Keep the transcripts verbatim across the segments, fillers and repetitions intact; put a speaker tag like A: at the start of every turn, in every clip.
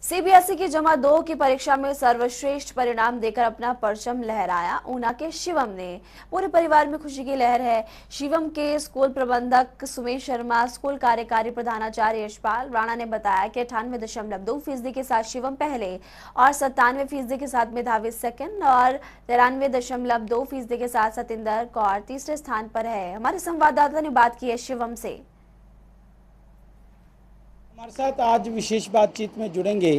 A: CBSE की जमा दो की परीक्षा में सर्वश्रेष्ठ परिणाम देकर अपना परचम लहराया ऊना के शिवम ने। पूरे परिवार में खुशी की लहर है। शिवम के स्कूल प्रबंधक सुमेश शर्मा, स्कूल कार्यकारी प्रधानाचार्य यशपाल राणा ने बताया कि अठानवे दशमलव दो फीसदी के साथ शिवम पहले और सत्तानवे फीसदी के साथ मेधावी सेकंड और तिरानवे दशमलव दो फीसदी के साथ सतिंदर कौर तीसरे स्थान पर है। हमारे संवाददाता ने बात की है शिवम से।
B: हमारे साथ आज विशेष बातचीत में जुड़ेंगे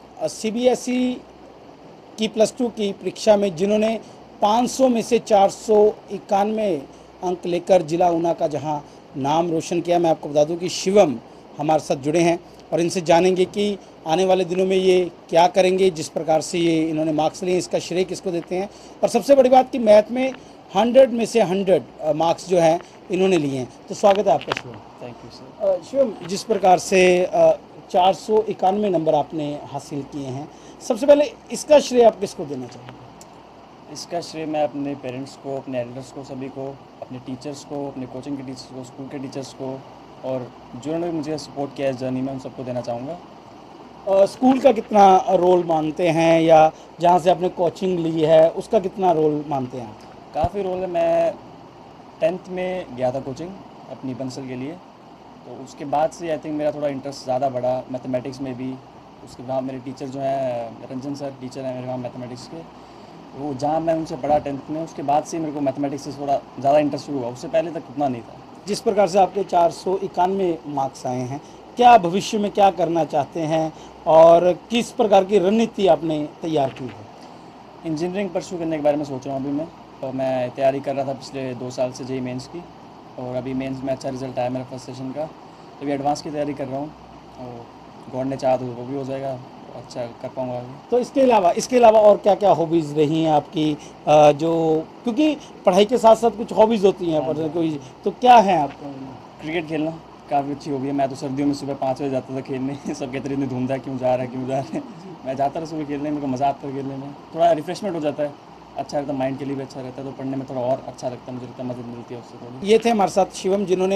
B: सीबीएसई की प्लस टू की परीक्षा में जिन्होंने पाँच सौ में से चार सौ इक्यानवे अंक लेकर जिला ऊना का जहां नाम रोशन किया। मैं आपको बता दूं कि शिवम हमारे साथ जुड़े हैं और इनसे जानेंगे कि आने वाले दिनों में ये क्या करेंगे, जिस प्रकार से ये इन्होंने मार्क्स लिए इसका श्रेय किसको देते हैं। और सबसे बड़ी बात कि मैथ में हंड्रेड में से हंड्रेड मार्क्स जो हैं इन्होंने लिए हैं। तो स्वागत है आपका Shivam.
C: Thank you sir.
B: Shivam, जिस प्रकार से चार सौ इक्यानवे नंबर आपने हासिल किए हैं, सबसे पहले इसका श्रेय आप किसको देना चाहेंगे?
C: इसका श्रेय मैं अपने पेरेंट्स को, अपने एल्डर्स को, सभी को, अपने टीचर्स को, अपने कोचिंग के टीचर्स को, स्कूल के टीचर्स को और जिन्होंने मुझे सपोर्ट किया इस जर्नी में, उन सबको देना चाहूँगा।
B: और स्कूल का कितना रोल मानते हैं या जहाँ से आपने कोचिंग ली है उसका कितना रोल मानते हैं?
C: काफ़ी रोल है। मैं टेंथ में गया था कोचिंग अपनी बंसल के लिए, तो उसके बाद से आई थिंक मेरा थोड़ा इंटरेस्ट ज़्यादा बढ़ा मैथमेटिक्स में भी। उसके बाद मेरे टीचर जो हैं रंजन सर टीचर हैं मेरे वहाँ मैथमेटिक्स के, वो जहाँ मैं उनसे पढ़ा टेंथ में, उसके बाद से मेरे को मैथमेटिक्स से थोड़ा ज़्यादा इंटरेस्ट हुआ। उससे पहले तक उतना नहीं था।
B: जिस प्रकार से आपके चार सौ इक्यानवे मार्क्स आए हैं, क्या भविष्य में क्या करना चाहते हैं और किस प्रकार की रणनीति आपने तैयार की है?
C: इंजीनियरिंग परस्यू करने के बारे में सोच रहा हूँ अभी मैं, और मैं तैयारी कर रहा था पिछले दो साल से जेई मेंस की, और अभी मेंस में अच्छा रिजल्ट आया मेरा फर्स्ट सेशन का। अभी एडवांस की तैयारी कर रहा हूँ और गॉड ने चाहा तो वो भी हो जाएगा, अच्छा कर पाऊँगा आगे।
B: तो इसके अलावा इसके अलावा और क्या क्या हॉबीज़ रही हैं आपकी, जो क्योंकि पढ़ाई के साथ साथ कुछ हॉबीज़ होती हैं पर कोई, तो क्या है आपको?
C: क्रिकेट खेलना काफ़ी अच्छी हॉबी है। मैं तो सर्दियों में सुबह पाँच बजे जाता था खेलने। सब कहते इतनी धूमधाम क्यों जा रहा है क्यों जा रहे हैं मैं जाता था सुबह खेलने, मेरे को मज़ा आता है खेलने में, थोड़ा रिफ्रेशमेंट हो जाता है, अच्छा रहता है, माइंड के लिए भी अच्छा रहता है, तो पढ़ने में थोड़ा और अच्छा लगता है, मुझे लगता है मदद मिलती है उससे थोड़ी।
B: ये थे हमारे साथ शिवम जिन्होंने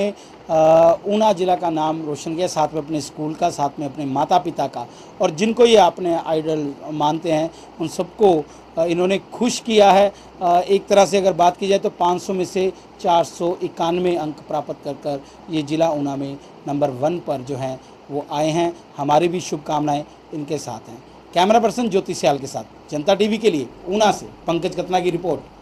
B: ऊना जिला का नाम रोशन किया, साथ में अपने स्कूल का, साथ में अपने माता पिता का, और जिनको ये अपने आइडल मानते हैं उन सबको इन्होंने खुश किया है। एक तरह से अगर बात की जाए तो पाँच सौ में से चार सौ इक्यानवे अंक प्राप्त कर कर ये जिला ऊना में नंबर वन पर जो हैं वो आए हैं। हमारी भी शुभकामनाएं इनके साथ हैं। कैमरा पर्सन ज्योति सियाल के साथ जनता टीवी के लिए ऊना से पंकज कतना की रिपोर्ट।